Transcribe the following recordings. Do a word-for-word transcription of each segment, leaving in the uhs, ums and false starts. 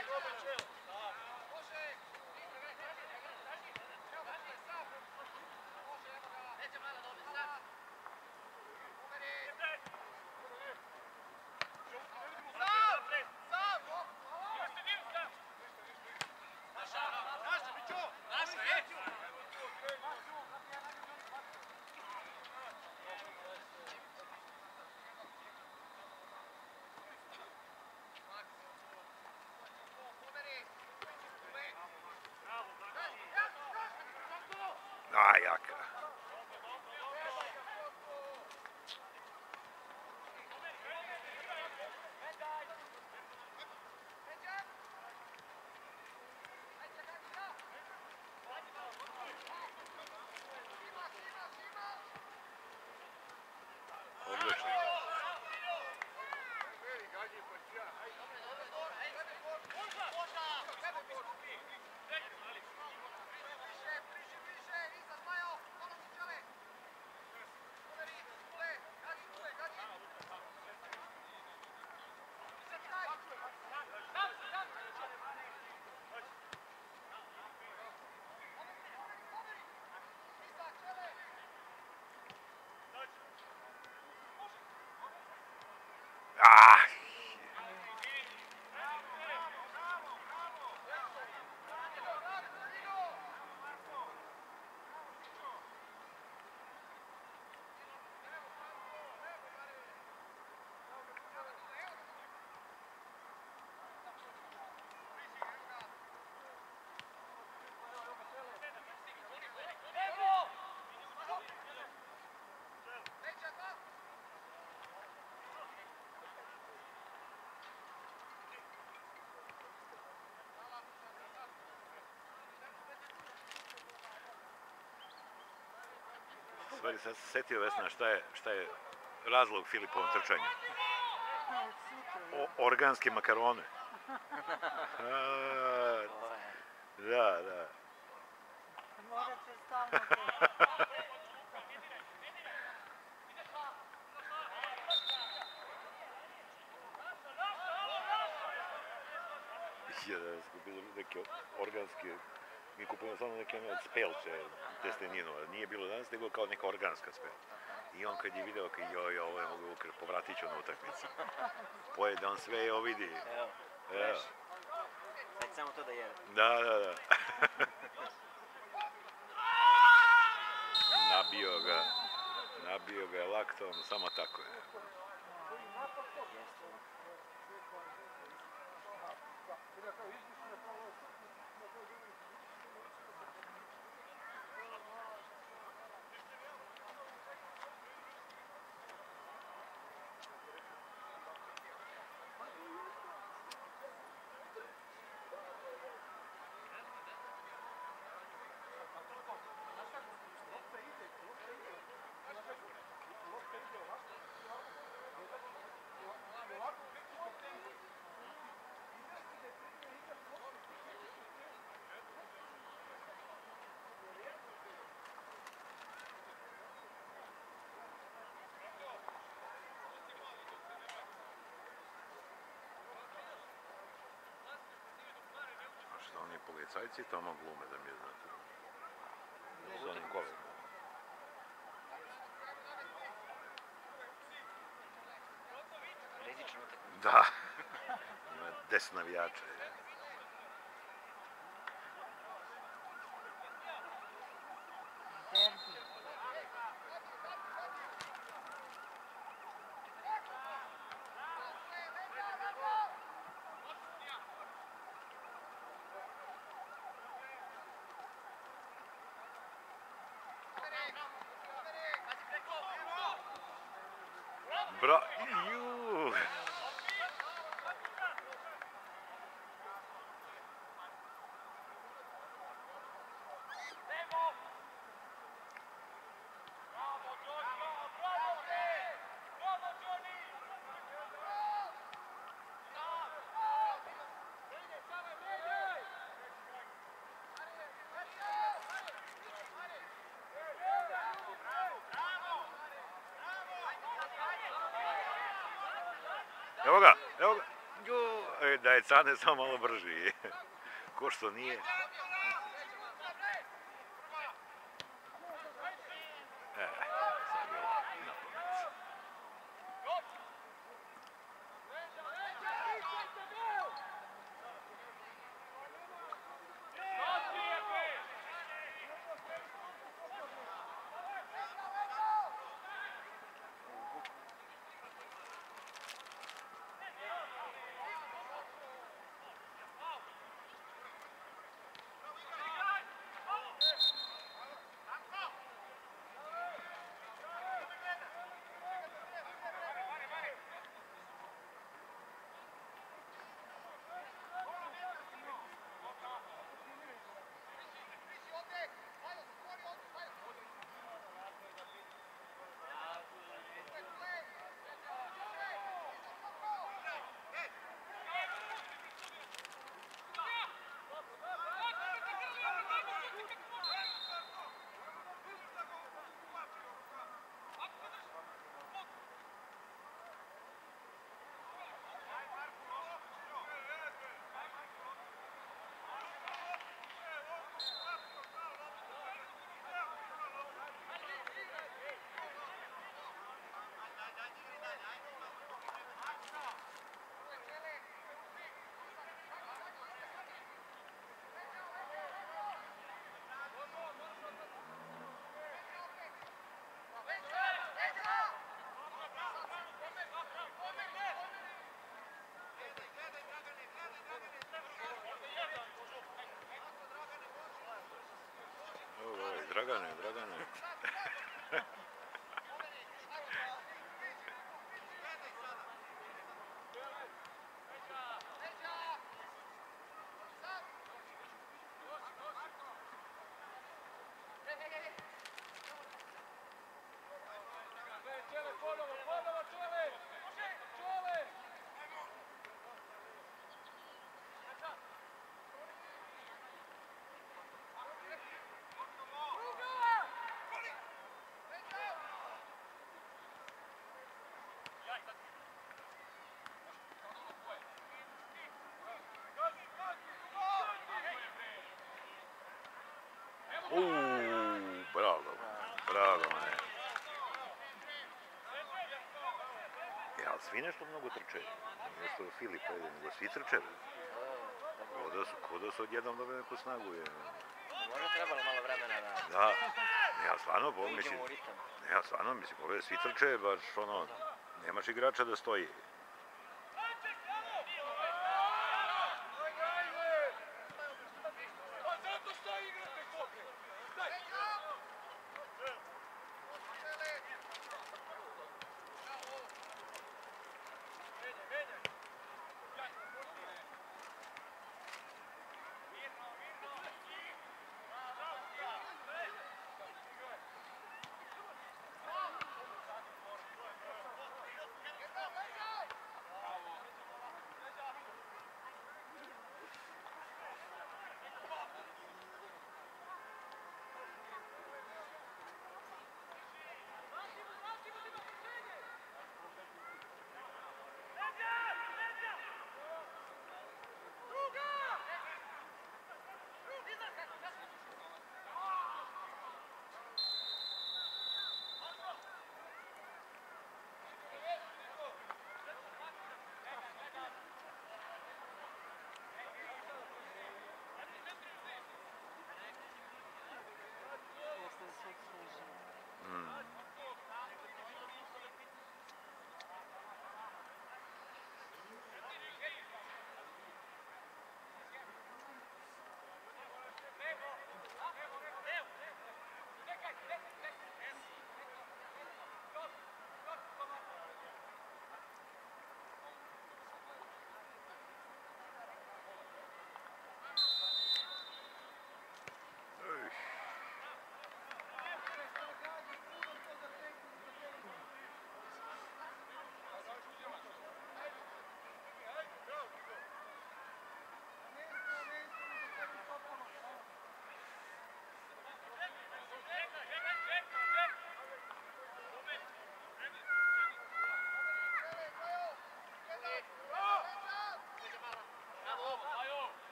A, jaka. Odlično. Ah! Stvari, sad se setio, Vesna, šta je, šta je razlog Filipovom trčanju? O, organske makarone. A, da, da. Morat će stalno Ja, da smo bili neke organske, mi kupujemo samo neke spelče, testeninu, nije bilo danas, nego kao neka organska spel. I on kad je video, kad joj, ovo je mogu ukr, povratit ću na utakmicu. Pojede on sve i ovo vidi. Evo, Evo. Sad samo to da jede. Da, da, da. Nabio ga, nabio ga je laktom, samo tako je. Što oni policajci tamo glume, da mi je znate. S onim kolom. Rizična utakmica. Da. Ima deset navijača. Bra... Ju! Evo ga, evo ga. Ju! e, da je Cane samo malo brži. Ko što nije. E, sad je ovo na pamet. Dragane, Dragane. Uuu, bravo, bravo, ne. Ja, svi nešto mnogo trče. Nije što Filip, nego svi trče. Ko da su odjednom dobili neku snagu. Možda trebalo malo vremena da... Da, ja stvarno, bo, mislim, uđemo u ritam. ja stvarno, mislim, ove svi trče, baš ono, nemaš igrača da stoji.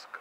Daska.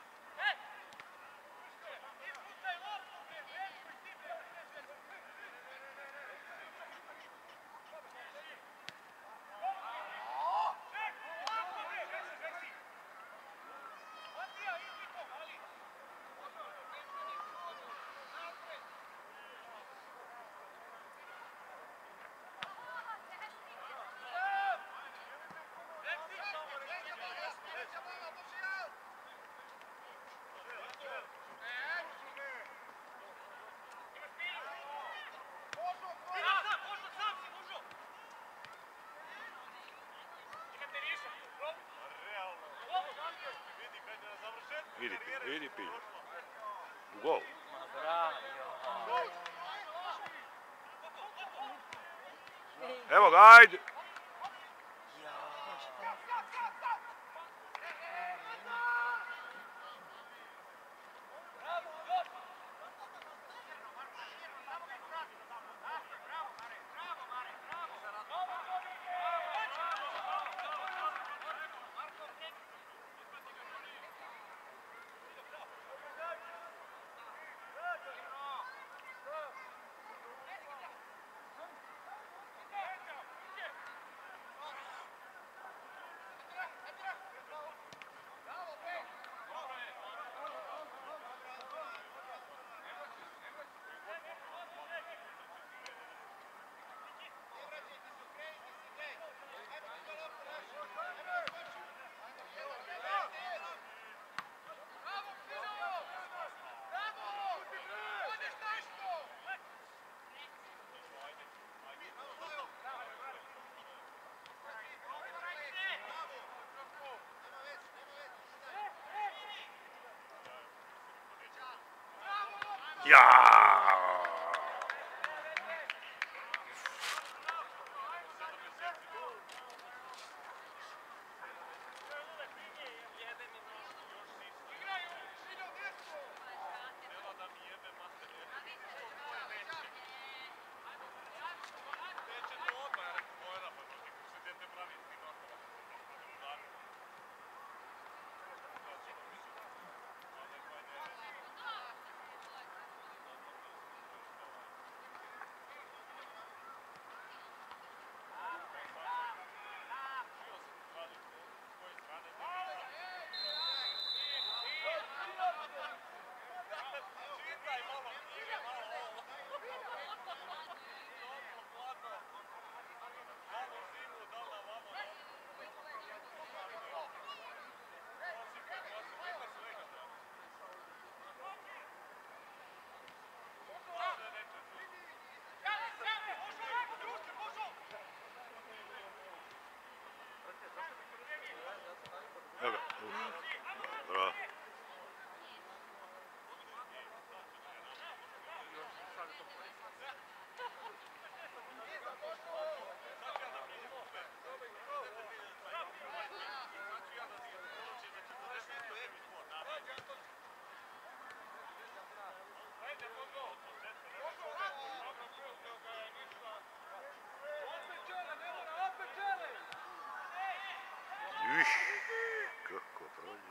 Vidi, vidi, pili. U gol. Ma bravo. Evo ga, ajde! Ja! Evo ga. Bravo. Iš, kako prođe.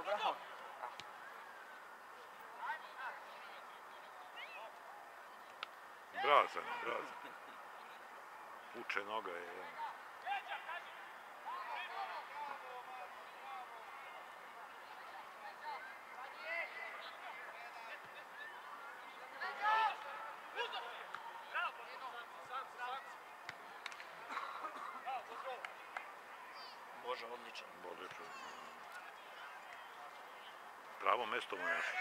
Bravo, bravo. Bravo sam, bravo sam. Puče noga je. Ja. Bože, odličan. Odlično. Pravo mesto mu nešto.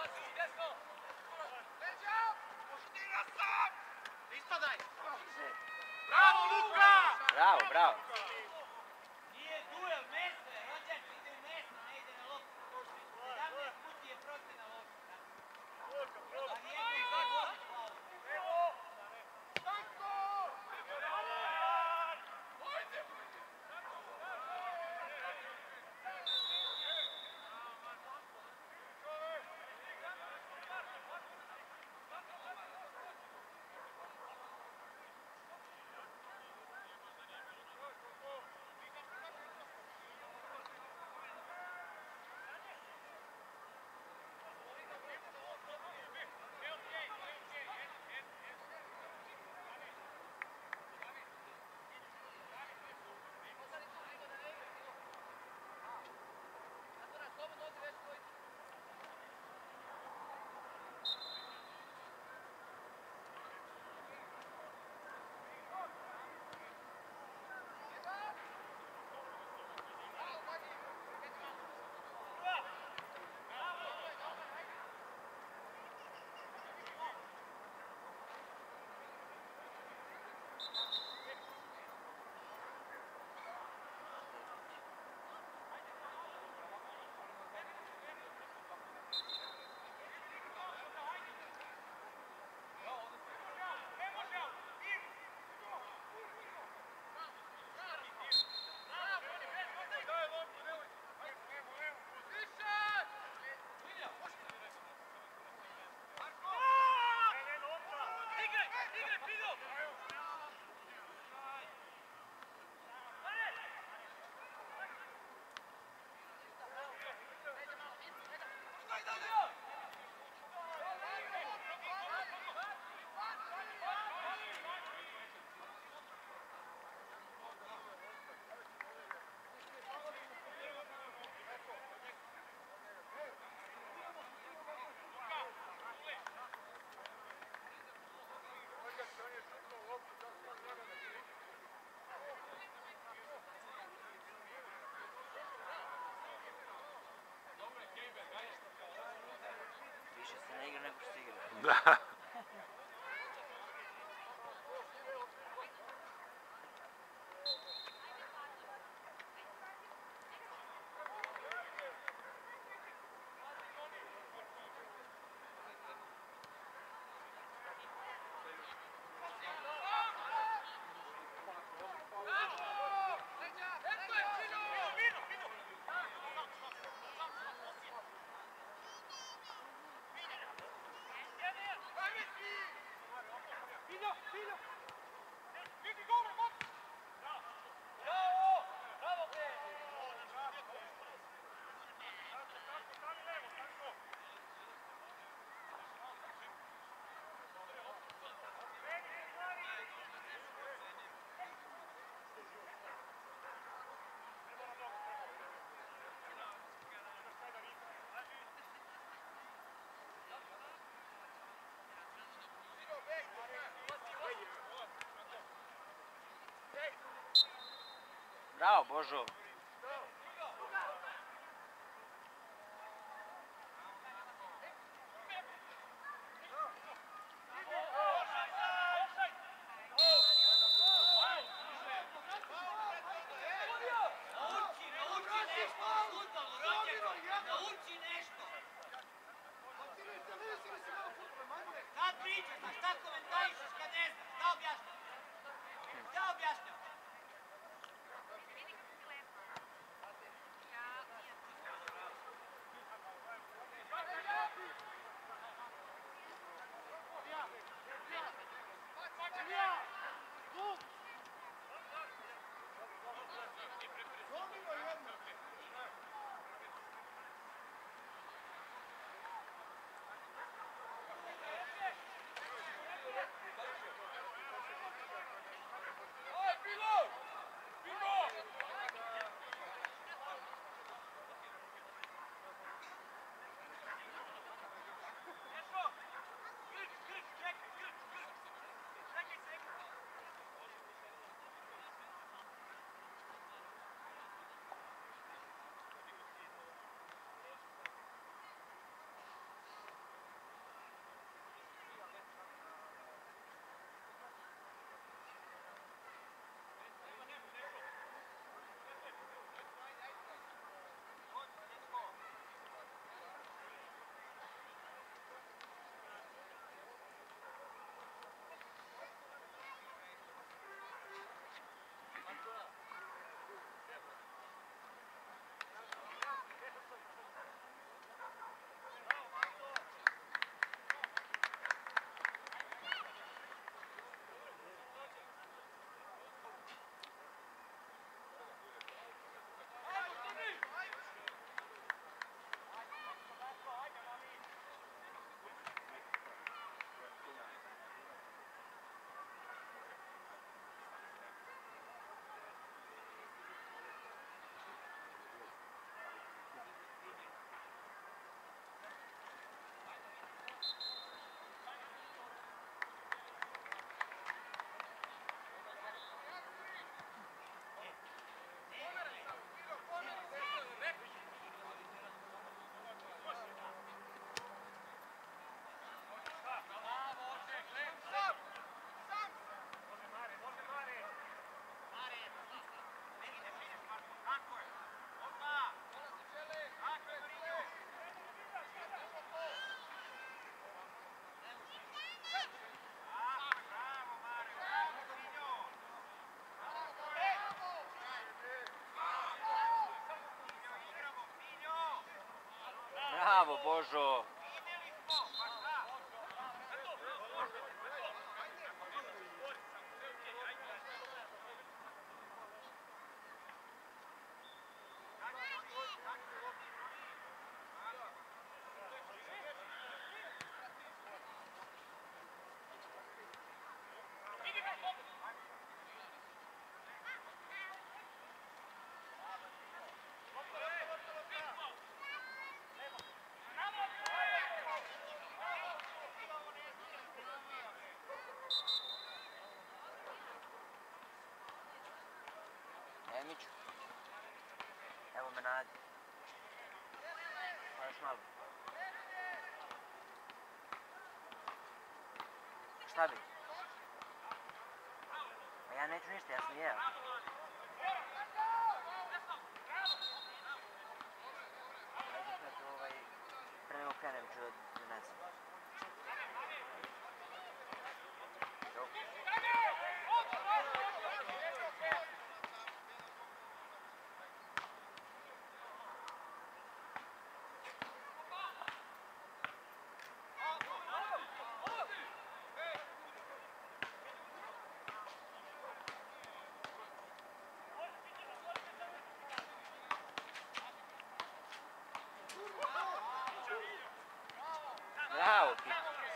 Bravo, Luka! Bravo, bravo. Nije duel, mesto je, rođak ide u mesto, ne ide na loptu. sedamnaest puti je prosti na loptu. A nijednom se vodi faul. Više se ne igra nego što se igra. Da. Bravo, Božo. Nauči, nauči nešto o fudbalu, rođak. Nauči nešto. Šta pričaš, a šta komentarišeš kad ne znaš? Šta objašnjaš? Šta objašnjaš? Bravo, Božo. Emiću. Evo me nadi. Pa još malo. Šta bi? Pa ja neću ništa, ja sam jeo. Ajde kad ovaj... Pre nego krenem ću da donesem. Bravo, Pito.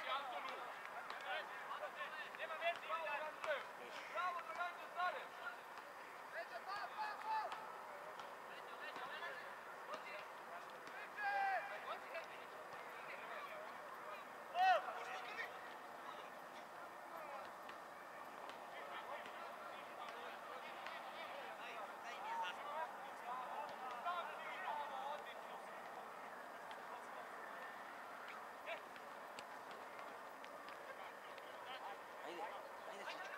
Ajde, ajde Čičko.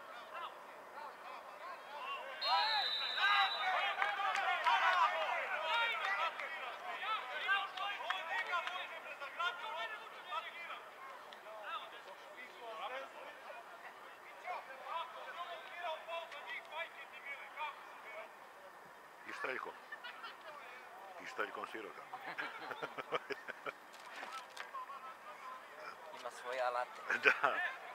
I štaljkom. I štaljkom siroga. Ima svoje alate. Da.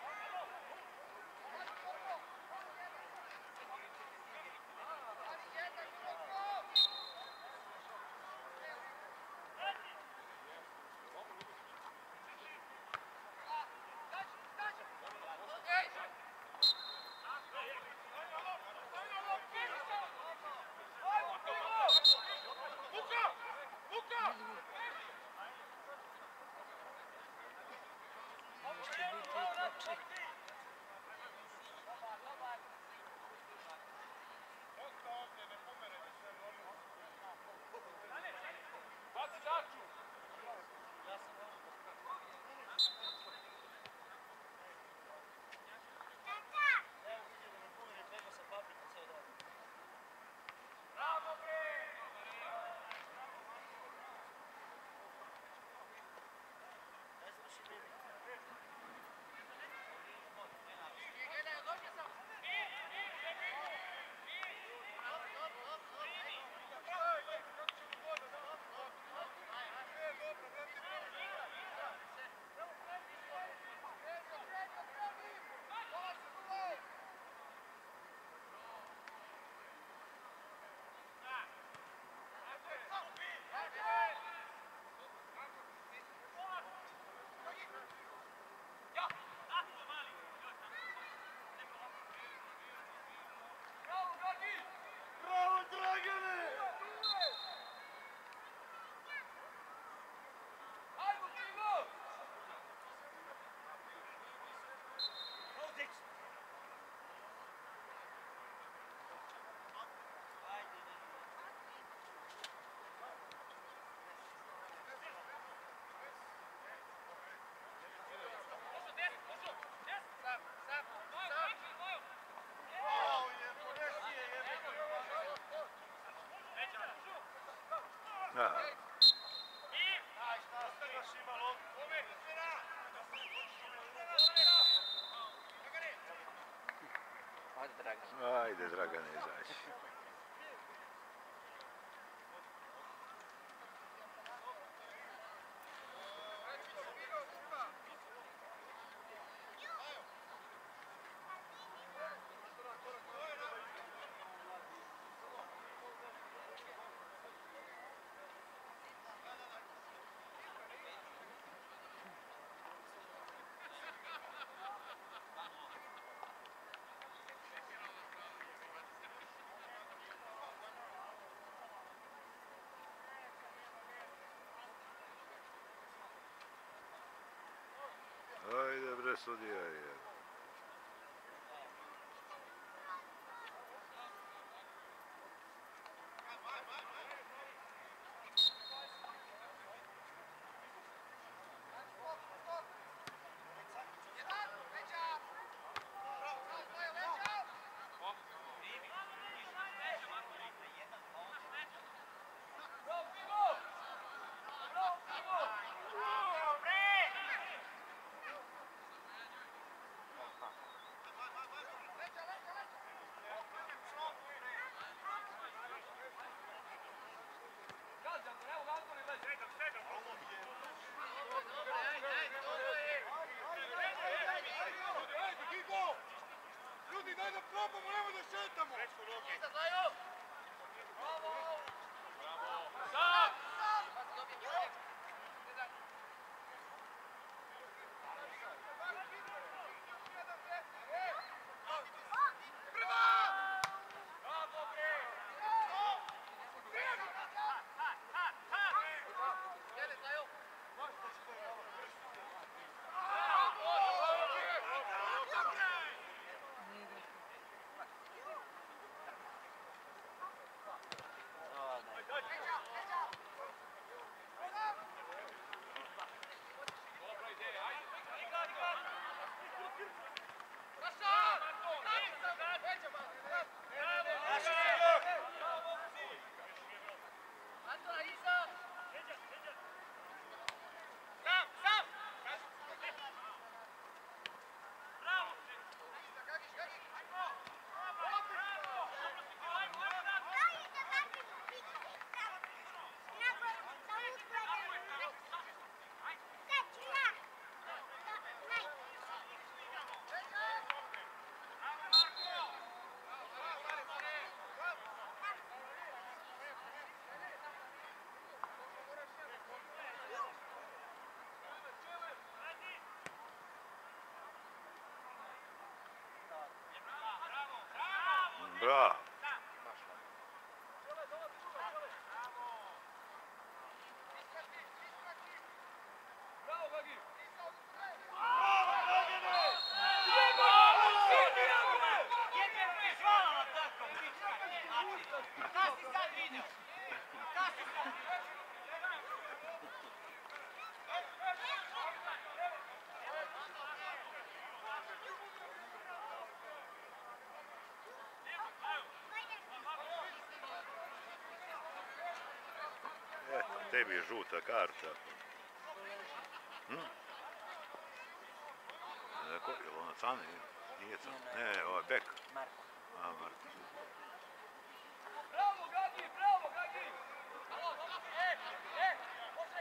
Da. Ajde, Dragan. Ajde, Dragane, izaći. Ajde bre, sudija je. Ljudi, daj da probamo, nemoj da šetamo! Bravo. Eto, tebi je žuta karta. Hm? Neko, je li ona Cane? Nije Cane. Ne, ovo je Bek. Marko. A, Marko. Bravo, Gagi, bravo, Gagi! E, e, može!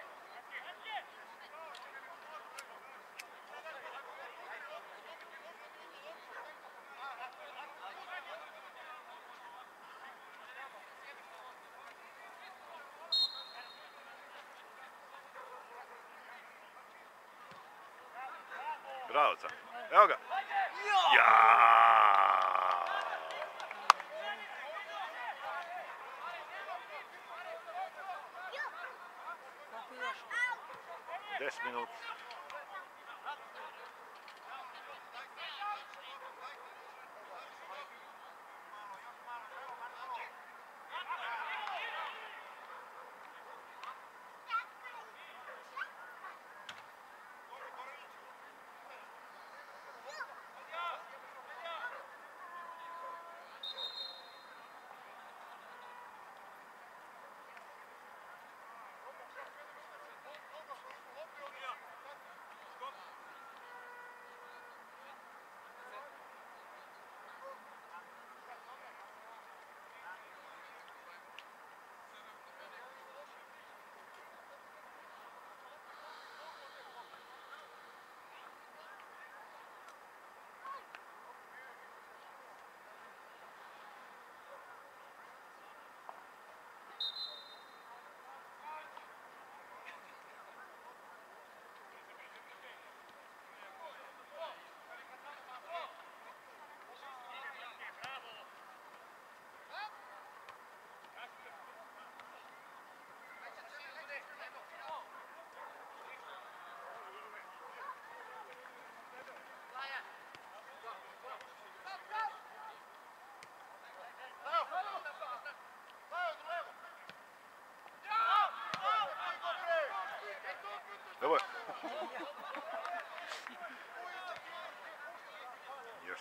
Bravo, Cane. Evo ga. Ja! Deset minuta.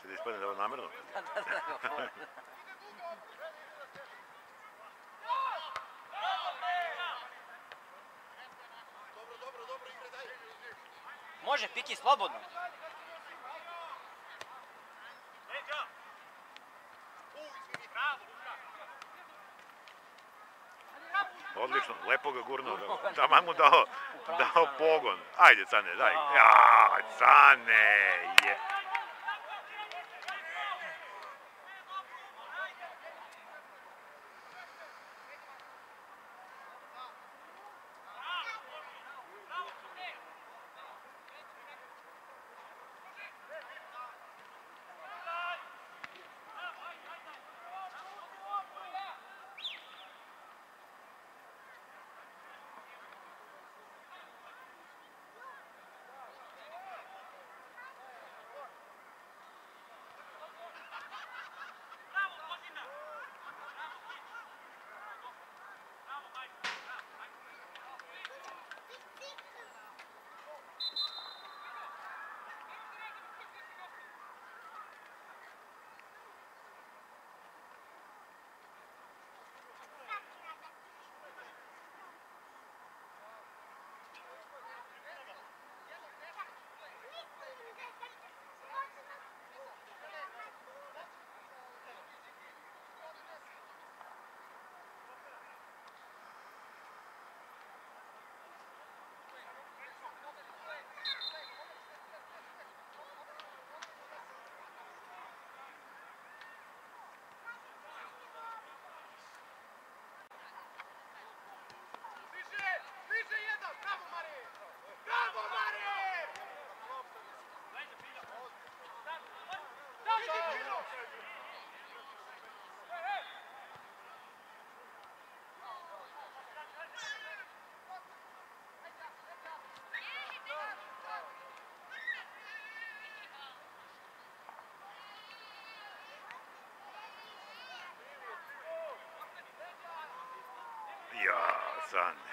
Će da ispadne da je namjerno? Da, da, da. Dobro, dobro, dobro, igre, daj. Može, Piki, slobodno. Odlično, lepo ga gurnuo, taman mu dao, dao pogon. Ajde, Cane, daj. Ja, Cane, je. Više jedan, bravo Mari! Bravo Mari! Vidi Pino! Ja, Cane.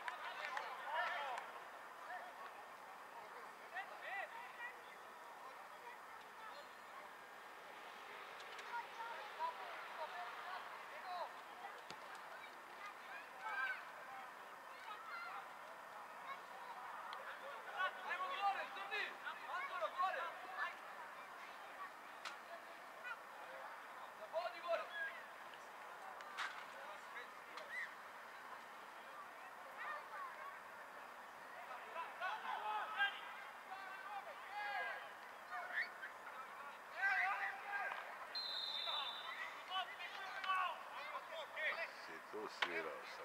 Si tu svirao sad.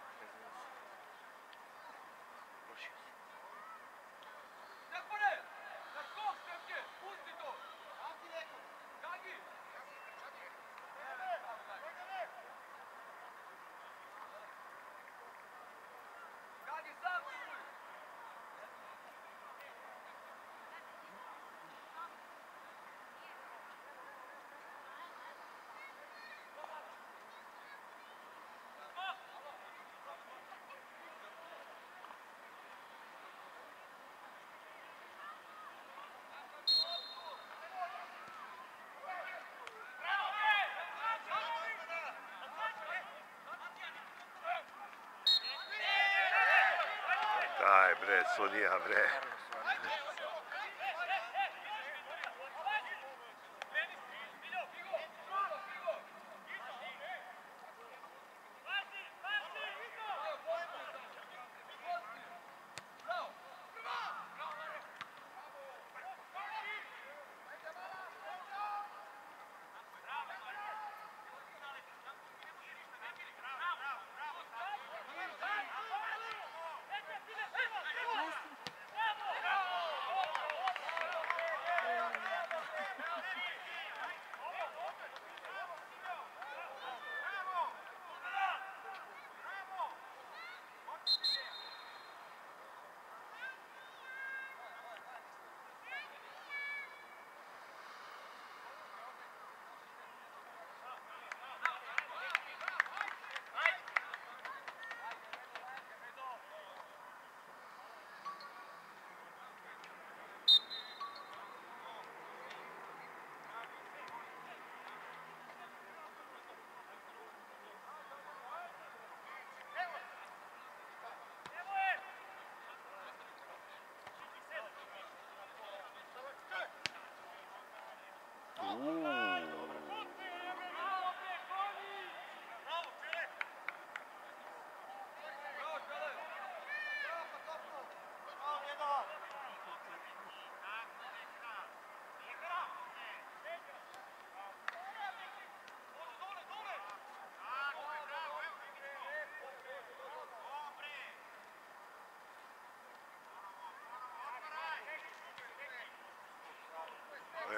Daj bre, sudija bre.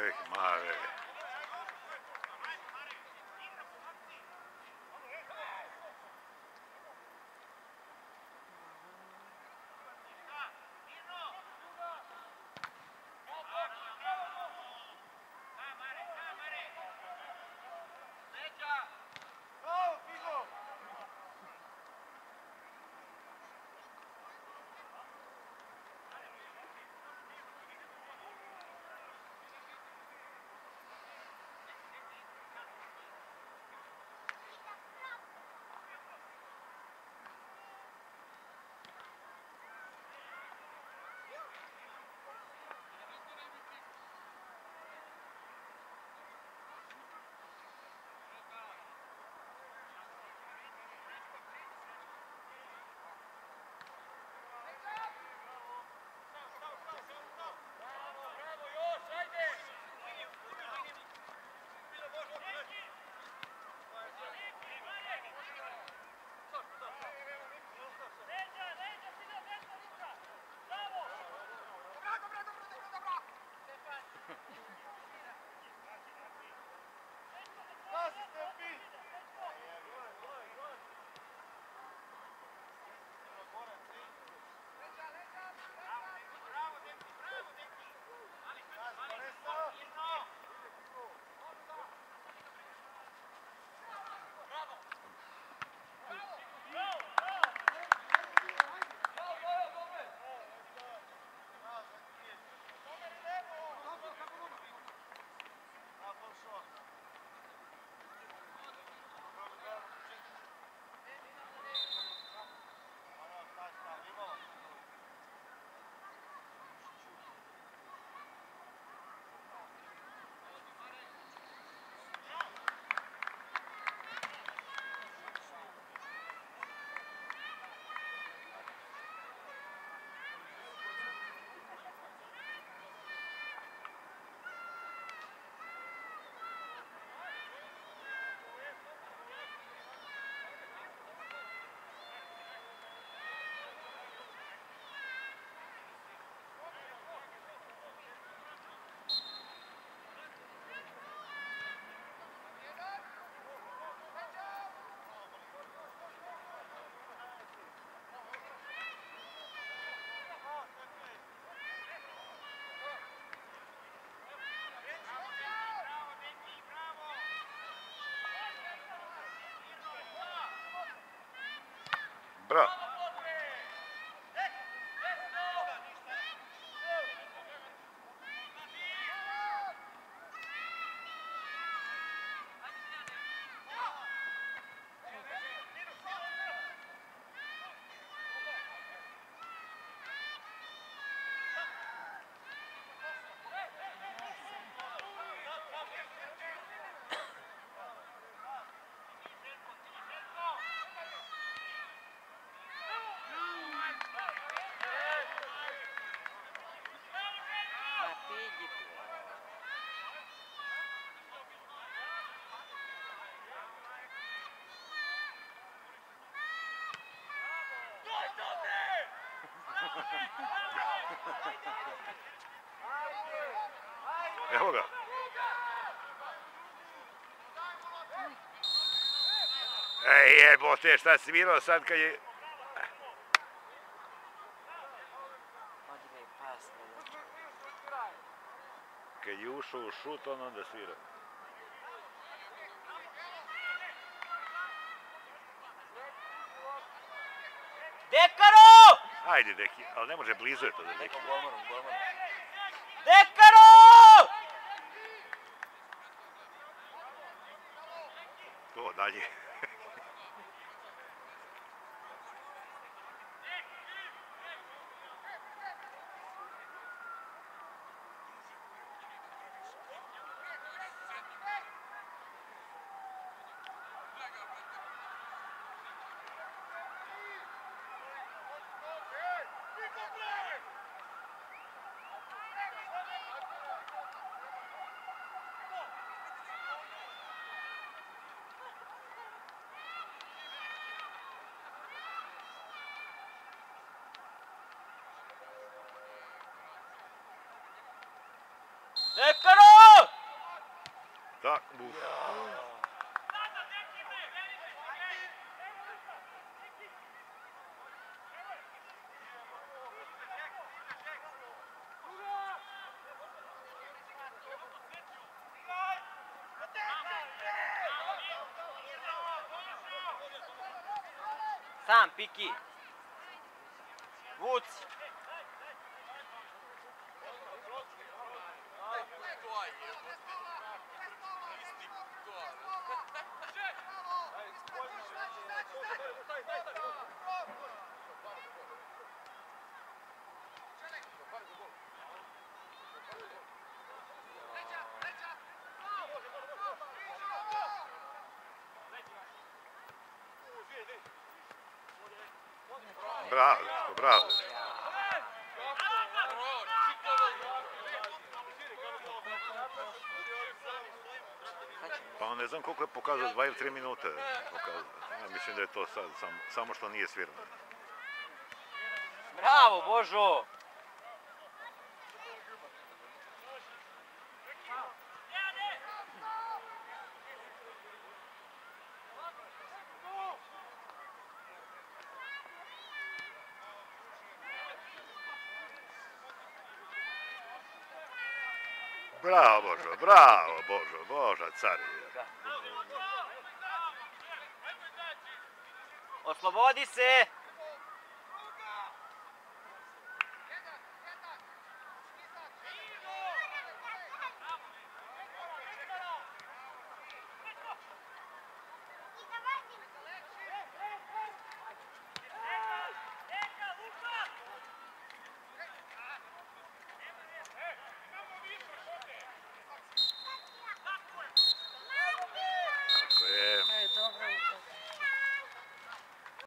uvijek mare. Bravo. Ma pigli tu. Evo ga. Ej, jebote, šta si svirao sad kad je... Odigraj pas. Kad je ušao u šut, on onda svira. Dekaro! Ajde, deki, ali ne može blizu je to da deki. Nekom golmanom, golmanom. Dekaro! To dalje. Dekaro! Tak, buf. Sam, Piki. Vuci. Bravo, bravo. Pa ne znam koliko je pokazao, dva ili tri minute pokazao. Ja mislim da je to sad, sam, samo što nije svirano. Bravo, Božo. Bravo, Božo, bravo, Božo, Boža, cari. Oslobodi se.